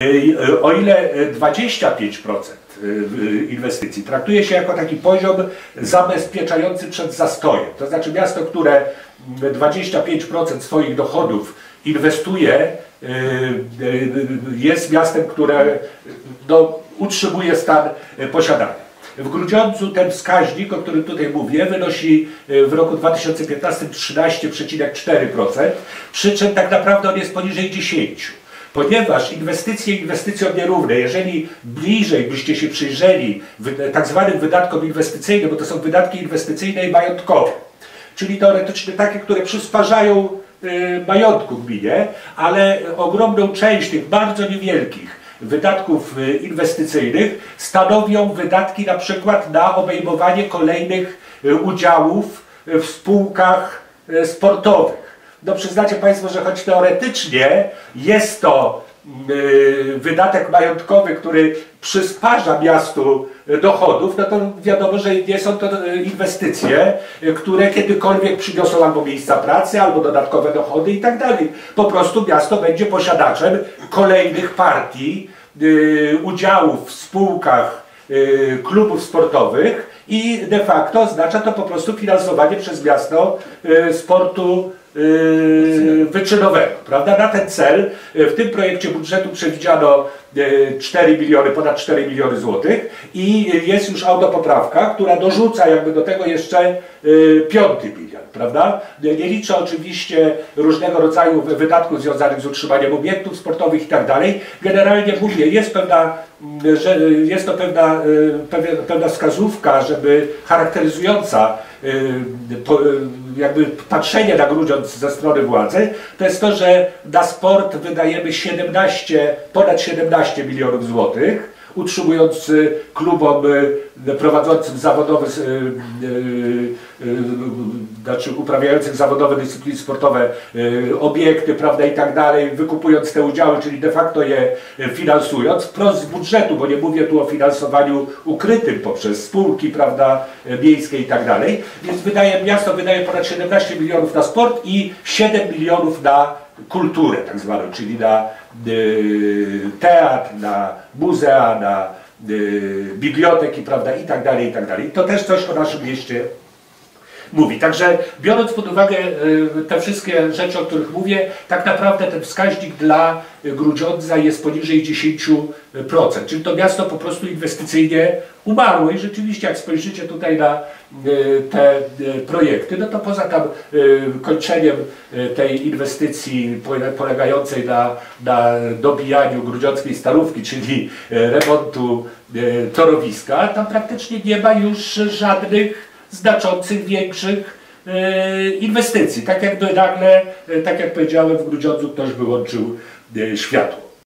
O ile 25% inwestycji traktuje się jako taki poziom zabezpieczający przed zastojem, to znaczy miasto, które 25% swoich dochodów inwestuje, jest miastem, które utrzymuje stan posiadania. W Grudziądzu ten wskaźnik, o którym tutaj mówię, wynosi w roku 2015 13,4%, przy czym tak naprawdę on jest poniżej 10%. Ponieważ inwestycje nierówne, jeżeli bliżej byście się przyjrzeli tak zwanym wydatkom inwestycyjnym, bo to są wydatki inwestycyjne i majątkowe, czyli teoretycznie takie, które przysparzają majątku gminie, ale ogromną część tych bardzo niewielkich wydatków inwestycyjnych stanowią wydatki na przykład na obejmowanie kolejnych udziałów w spółkach sportowych. No przyznacie Państwo, że choć teoretycznie jest to wydatek majątkowy, który przysparza miastu dochodów, no to wiadomo, że nie są to inwestycje, które kiedykolwiek przyniosą albo miejsca pracy, albo dodatkowe dochody i tak dalej. Po prostu miasto będzie posiadaczem kolejnych partii, udziałów w spółkach klubów sportowych i de facto oznacza to po prostu finansowanie przez miasto sportu wyczynowego, prawda? Na ten cel w tym projekcie budżetu przewidziano 4 miliony, ponad 4 miliony złotych i jest już autopoprawka, która dorzuca jakby do tego jeszcze 5 milion, prawda? Nie liczę oczywiście różnego rodzaju wydatków związanych z utrzymaniem obiektów sportowych i tak dalej. Generalnie mówię, jest to pewna wskazówka, żeby charakteryzująca jakby patrzenie na Grudziądz ze strony władzy, to jest to, że na sport wydajemy ponad 17 milionów złotych, utrzymując klubom prowadzącym zawodowe, znaczy uprawiających zawodowe dyscypliny sportowe obiekty, prawda, i tak dalej, wykupując te udziały, czyli de facto je finansując wprost z budżetu, bo nie mówię tu o finansowaniu ukrytym poprzez spółki, prawda, miejskie i tak dalej. Więc miasto wydaje ponad 17 milionów na sport i 7 milionów na kulturę tak zwaną, czyli na teatr, na muzea, na biblioteki, prawda, i tak dalej, i tak dalej. To też coś o naszym mieście mówi. Także biorąc pod uwagę te wszystkie rzeczy, o których mówię, tak naprawdę ten wskaźnik dla Grudziądza jest poniżej 10%. Czyli to miasto po prostu inwestycyjnie umarło i rzeczywiście jak spojrzycie tutaj na te projekty, no to poza tam kończeniem tej inwestycji polegającej na dobijaniu grudziąckiej Starówki, czyli remontu torowiska, tam praktycznie nie ma już żadnych znaczących, większych inwestycji. Tak jakby nagle, tak jak powiedziałem, w Grudziądzu ktoś wyłączył światło.